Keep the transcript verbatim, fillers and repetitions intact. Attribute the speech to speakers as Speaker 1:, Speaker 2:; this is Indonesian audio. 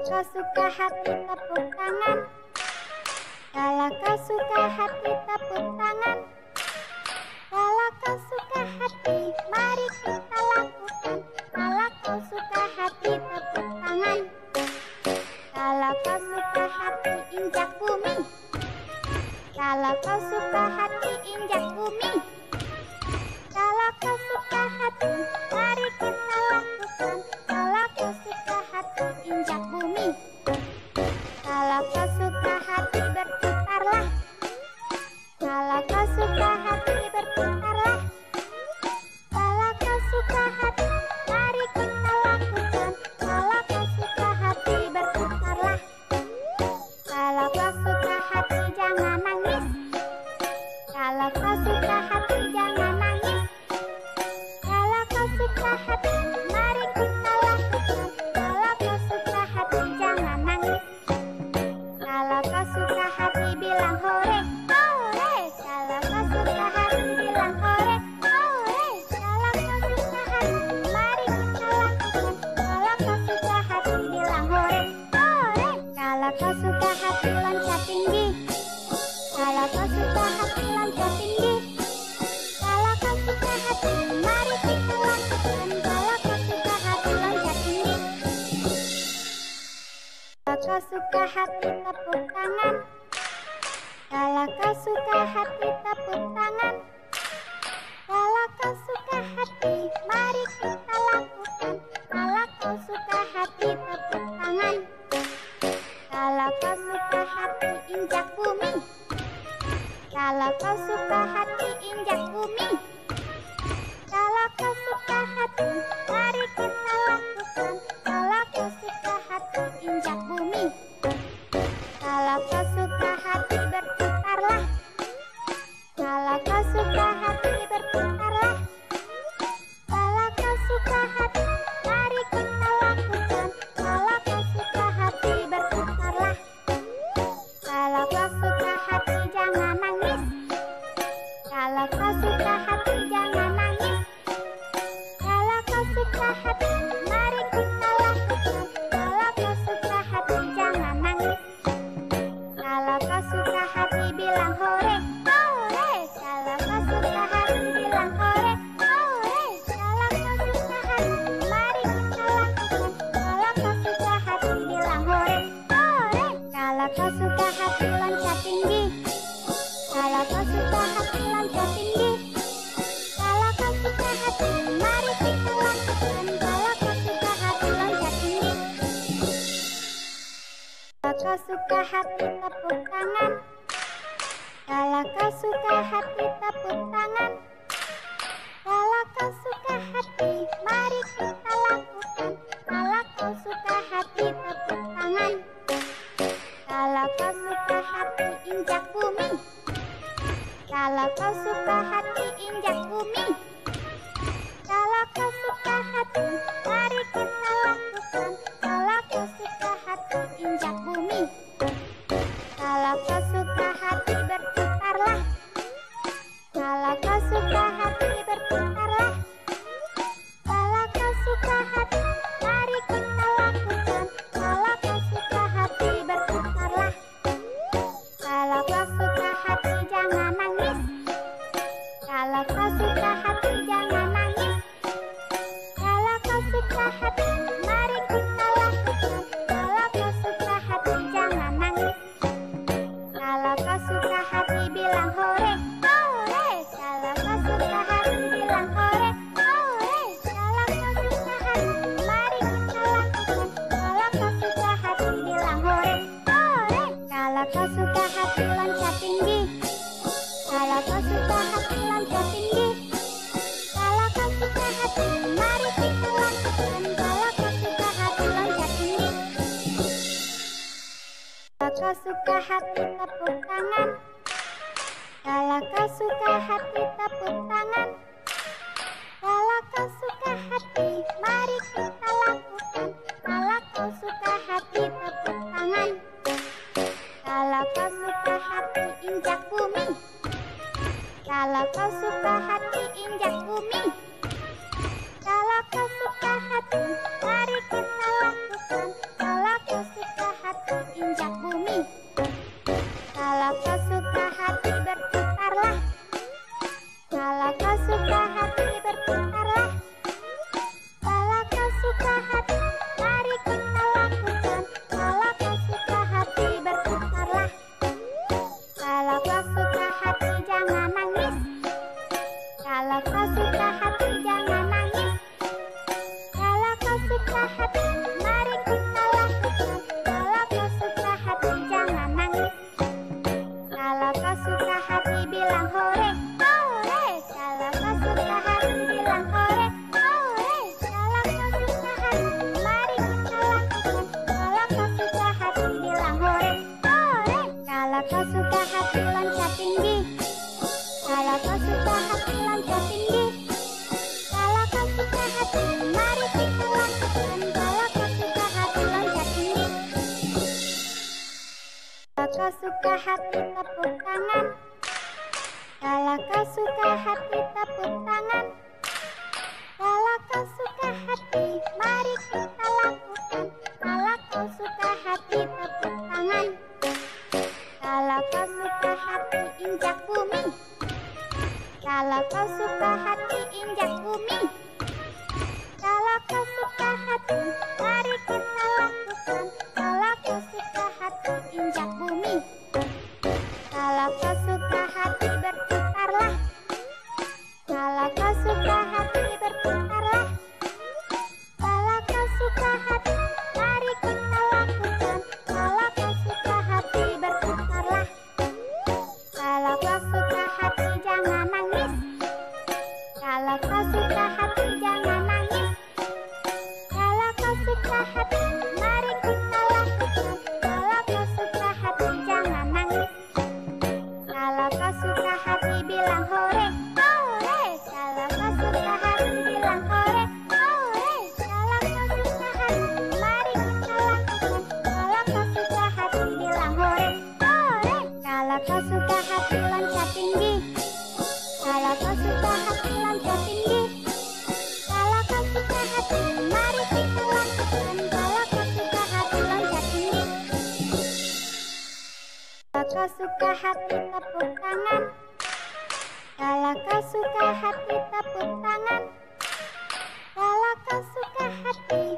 Speaker 1: kau suka hati tepuk tangan. Kalau kau suka hati tepuk tangan. Kalau kau suka hati, mari kita lakukan. Kalau kau suka hati tepuk tangan. Kalau kau suka hati injak bumi. Kalau kau suka hati injak bumi. Kalau kau suka hati, mari kita lakukan. Kalau kau suka hati injak bumi. Kalau kau suka hati berputarlah. Kalau kau suka hati berputarlah. Kalau kau suka hati, mari kita lakukan. Kalau kau suka hati berputarlah. Kalau kau suka hati jangan nangis. Kalau kau suka hati jangan nangis. Kalau kau suka hati, mari kita lakukan. Kalau kau suka hati jangan nangis. Kalau kau suka hati bilang hore, hore. Kalau kau suka hati bilang hore, hore. Kalau kau suka hati, mari kita lakukan. Kalau kau suka hati bilang hore, hore. Kalau kau suka hati loncat tinggi. Kalau kau suka hati loncat tinggi. Kalau kau suka hati, mari kita lakukan. Kalau kau suka hati loncat tinggi. Kalau kau suka hati tepuk tangan. Kalau kau suka hati tepuk tangan. Kalau kau suka hati, mari kita lakukan. Kalau kau suka hati tepuk tangan. Kalau kau suka hati injak bumi. Kalau kau suka hati injak bumi. Kalau kau suka hati, mari kita lakukan. Kalau kau suka hati injak bumi. Kalau kau suka hati berputarlah. Kalau kau suka hati berputarlah. Kalau kau suka hati, mari kita lakukan. Kalau kau suka hati berputarlah. Kalau kau suka hati jangan nangis. Kalau kau suka hati jangan nangis. Kalau kau suka hati, mari kita lakukan. Kalau kau suka hati jangan nangis. Kalau kau suka hati bilang hore, hore. Kalau kau suka hati bilang hore, hore. Kalau kau suka hati, mari kita lakukan. Kalau kau suka hati bilang hore, hore. Kalau kau suka hati loncat tinggi. Kalau kau suka hati loncat tinggi. Kalau kau suka hati, mari kita lakukan. Kalau kau suka hati loncat tinggi. Kalau kau suka hati tepuk tangan. Kalau kau suka hati tepuk tangan. Kalau kau suka hati, mari kita lakukan. Kalau kau suka hati tepuk tangan. Kalau kau suka hati injak bumi. Kalau kau suka hati injak bumi. Kalau kau suka hati, mari kita lakukan. Kalau kau suka hati injak bumi. Kalau kau suka hati berputarlah. Kalau kau suka hati berputarlah. Kalau kau suka hati, mari kita lakukan. Kalau kau suka hati berputarlah. Kalau kau suka hati jangan nangis. Kalau kau suka hati jangan nangis. Kalau kau suka hati, mari kita lakukan. Kalau kau suka hati jangan nangis. Kalau kau suka hati bilang hore, hore. Kalau kau suka hati bilang hore, hore. Kalau kau suka hati, mari kita lakukan. Kalau kau suka hati bilang hore, hore. Kalau kau suka hati loncat tinggi. Kalau kau suka hati loncat tinggi. Kalau kau suka hati, mari kita lakukan. Kalau kau suka hati loncat tinggi. Kalau kau suka hati tepuk tangan. Kalau kau suka hati tepuk tangan. Kalau kau suka hati, mari kita lakukan. Kalau kau suka hati tepuk tangan. Kalau kau suka hati injak bumi. Kalau kau suka hati injak bumi. Kalau kau suka hati, mari kita lakukan. Kalau kau suka kau suka hati loncat tinggi. Kalau kau suka hati loncat tinggi. Kalau kau suka hati, mari kita lakukan. Kalau kau suka hati loncat tinggi. Kalau kau suka hati tepuk tangan. Kalau kau suka hati tepuk tangan. Kalau kau suka hati, mari kita lakukan. Kalau kau suka hati tepuk tangan. Kalau kau suka hati injak bumi. Kalau kau suka hati injak bumi. Kalau kau suka hati, mari kita lakukan. Kalau kau suka hati injak bumi. Kalau kau suka hati berputarlah. Kalau kau suka hati berputarlah. Kalau kau suka hati, mari kita lakukan. Kalau kau suka hati berputarlah. Kalau kau suka hati jangan nangis. Kalau kau suka hati jangan nangis. Kalau kau suka hati, mari kita lakukan. Kalau kau suka hati jangan nangis. Kalau kau suka hati bilang hore, hore. Kalau kau suka hati bilang hore, hore. Kalau kau suka hati, mari kita lakukan. Kalau kau suka hati bilang hore, hore. Kalau kau suka hati loncat tinggi. Kalau kau suka hati loncat tinggi. Kalau kau suka hati, mari kita lakukan. Kalau kau suka hati loncat tinggi. Kalau kau suka hati tepuk tangan. Kalau kau suka hati tepuk tangan. Kalau kau suka hati,